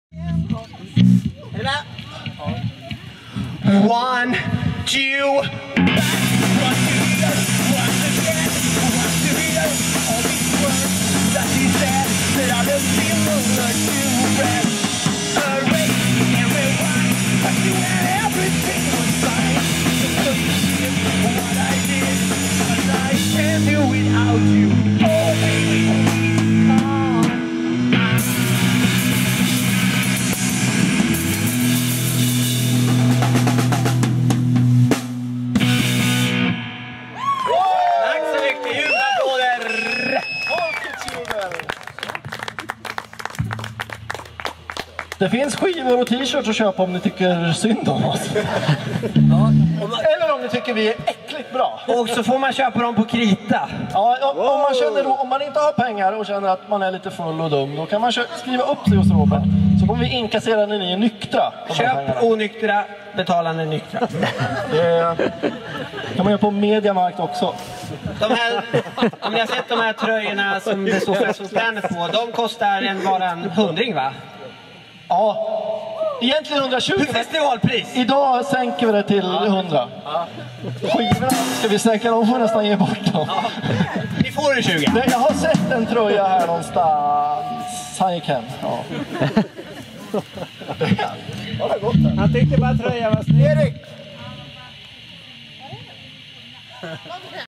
Är du med? 1, 2, det finns skivor och t-shirts att köpa om ni tycker synd om oss. Eller om ni tycker vi är äckligt bra. Och så får man köpa dem på krita. Ja, om man inte har pengar och känner att man är lite full och dum, då kan man skriva upp sig hos Robert. Så kommer vi inkassera när ni är nyktra. Köp onyktra, betalande nyktra. Det kan man göra på Mediamarkt också. Om ni har sett de här tröjorna som det står Festivalplanet på, de kostar bara en 100, va? Ja, egentligen 120. Festivalpris! Idag sänker vi det till 100. Skivorna ska vi sänka, de får nästan ge bort dem. Ja. Ni får en 20. Jag har sett en tröja här någonstans. Han gick hem. Ja. Han tyckte bara tröja var snygg. Erik!